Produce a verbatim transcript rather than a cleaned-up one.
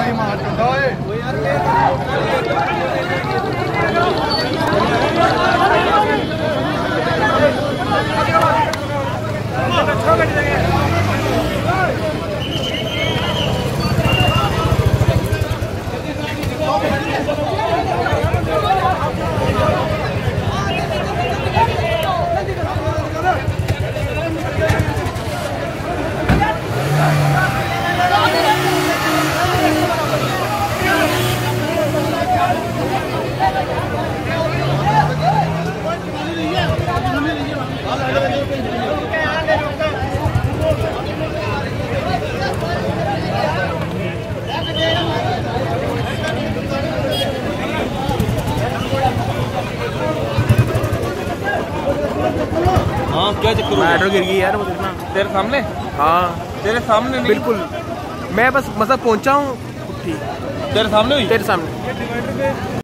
हाँ क्या चक्कर मैटर गिर गई यार, वो देखना तेरे सामने। हाँ तेरे सामने नहीं। बिल्कुल, मैं बस मतलब पहुंचा हूँ, तेरे सामने हुई। तेरे सामने।